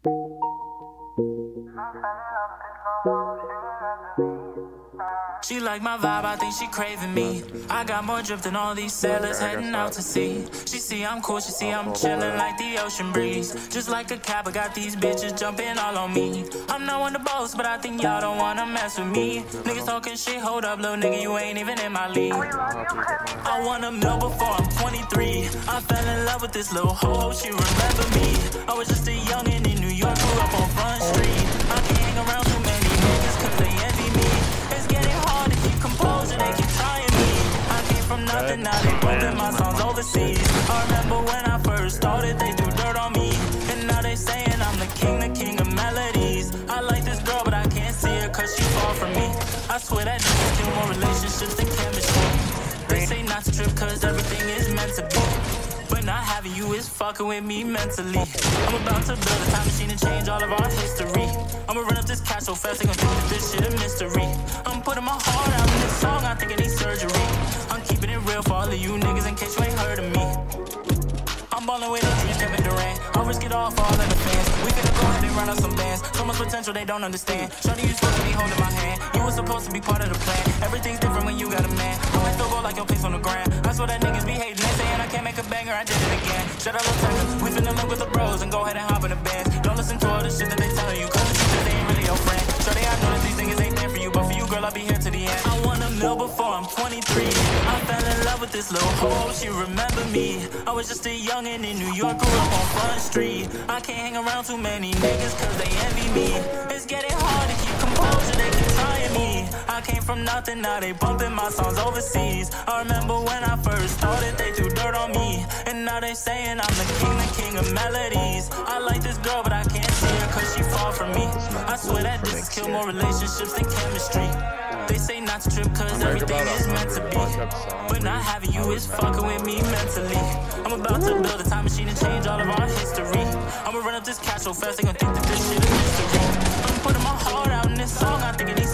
She like my vibe, I think she craving me. I got more drip than all these sailors heading out to sea. She see I'm cool, she see I'm chillin' like the ocean breeze. Just like a cap, I got these bitches jumping all on me. I'm not one to boast, but I think y'all don't wanna mess with me. Niggas talking shit, hold up, little nigga, you ain't even in my league. I want a meal before I'm 23. I fell in love with this little hoe, she remember me. I was just a youngin' in New York, grew up on Front Street. I can't hang around too many niggas cause they envy me. It's getting hard to keep composure, they keep trying me. I came from nothing, now they bumping my songs overseas. I remember when I first started, they threw dirt on me. And now they saying I'm the king of melodies. I like this girl, but I can't see her cause she far from me. I swear that niggas kill more relationships than chemistry. They say not to trip cause everything is meant to be. But not having you is fucking with me mentally. I'm about to build a time machine and change all of our history. I'ma run up this cash so fast, they gon' think that this shit a mystery. I'm putting my heart out in this song, I think I need surgery. I'm keeping it real for all of you niggas in case you ain't heard of me. I'm ballin' with Idris, Kevin Durant. I'll risk it all for all of the fans. We finna go ahead and run out some bands. So much potential they don't understand. Shawty, you supposed to be holding my hand. You was supposed to be part of the plan. Everything's different when you got a man. Always still go like your place on the ground. I swear that niggas be hating. They saying I can't make a banger, I did it again. Shut up, little Tucker. We finna link with the bros and go ahead and hop in the bands. Don't listen to all the shit that they telling you, cause the shit that they ain't really your friend. Shawty, I know that these niggas ain't there for you, but for you, girl, I'll be here to the end. I want a meal before I'm 23. I fell in love with this little hoe, she remember me. I was just a youngin' in New York, grew up on Front Street. I can't hang around too many niggas cause they envy me. It's getting hard to keep composure, they keep trying me. I came from nothing, now they bumping my songs overseas. I remember when I first started, they threw dirt on me. And now they saying I'm the king of melodies. I like this girl, but I can't see her cause she far from me. I swear that this kill more relationships than chemistry. They say not to trip cause everything is meant to be. But not having you is fucking with me mentally. I'm about to build a time machine and change all of our history. I'ma run up this cash so fast they gon' think that this shit is mystery. I'm putting my heart out in this song, I think it needs